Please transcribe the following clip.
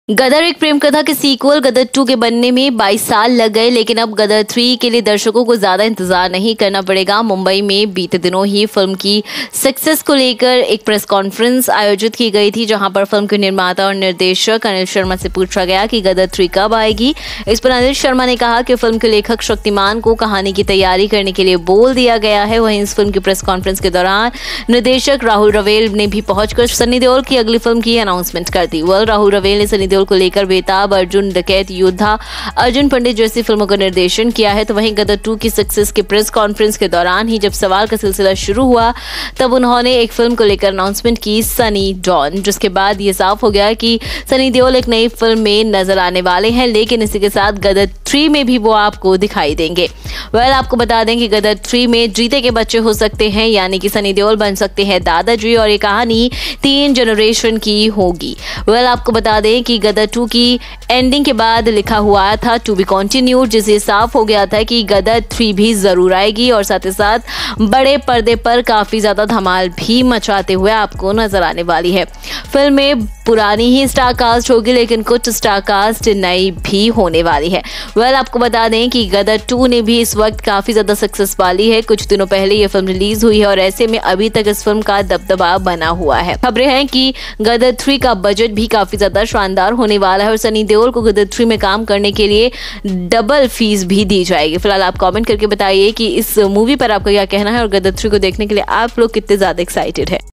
गदर एक प्रेम कथा के सीक्वल गदर 2 के बनने में 22 साल लग गए, लेकिन अब गदर 3 के लिए दर्शकों को ज्यादा इंतजार नहीं करना पड़ेगा। मुंबई में बीते दिनों ही फिल्म की सक्सेस को लेकर एक प्रेस कॉन्फ्रेंस आयोजित की गई थी, जहां पर फिल्म के निर्माता और निर्देशक अनिल शर्मा से पूछा गया कि गदर 3 कब आएगी। इस पर अनिल शर्मा ने कहा कि फिल्म के लेखक शक्तिमान को कहानी की तैयारी करने के लिए बोल दिया गया है। वहीं इस फिल्म की प्रेस कॉन्फ्रेंस के दौरान निर्देशक राहुल रवेल ने भी पहुंचकर सनी देओल की अगली फिल्म की अनाउंसमेंट कर दी। राहुल रवेल ने सनी को लेकर बेताब, अर्जुन, डकैत योद्धा, अर्जुन पंडित जैसी फिल्मों का निर्देशन किया है। तो वहीं गदर 2 की सक्सेस के प्रेस कॉन्फ्रेंस के दौरान ही जब सवाल का सिलसिला शुरू हुआ, तब उन्होंने एक फिल्म को लेकर अनाउंसमेंट की, सनी डॉन, जिसके बाद ये साफ हो गया कि सनी देओल एक नई फिल्म में नजर आने वाले हैं, लेकिन इसी के साथ गदर 3 में भी वो आपको दिखाई देंगे। आपको बता दें कि गदर 3 में जीते के बच्चे हो सकते हैं, यानी कि सनी देओल बन सकते हैं दादाजी, और ये कहानी 3 जनरेशन की होगी। आपको बता दें कि गदर 2 की एंडिंग के बाद लिखा हुआ था टू बी कंटिन्यूड, जिससे साफ हो गया था कि गदर 3 भी जरूर आएगी और साथ ही साथ बड़े पर्दे पर काफी ज्यादा धमाल भी मचाते हुए आपको नजर आने वाली है। फिल्म में पुरानी ही स्टार कास्ट होगी, लेकिन कुछ स्टार कास्ट नई भी होने वाली है। आपको बता दें कि गदर 2 ने भी इस वक्त काफी ज्यादा सक्सेस पाली है। कुछ दिनों पहले ये फिल्म रिलीज हुई है और ऐसे में अभी तक इस फिल्म का दबदबा बना हुआ है। खबरें हैं कि गदर 3 का बजट भी काफी ज्यादा शानदार होने वाला है और सनी देओल को गदर 3 में काम करने के लिए डबल फीस भी दी जाएगी। फिलहाल आप कमेंट करके बताइए कि इस मूवी पर आपका क्या कहना है और गदर 3 को देखने के लिए आप लोग कितने ज्यादा एक्साइटेड है।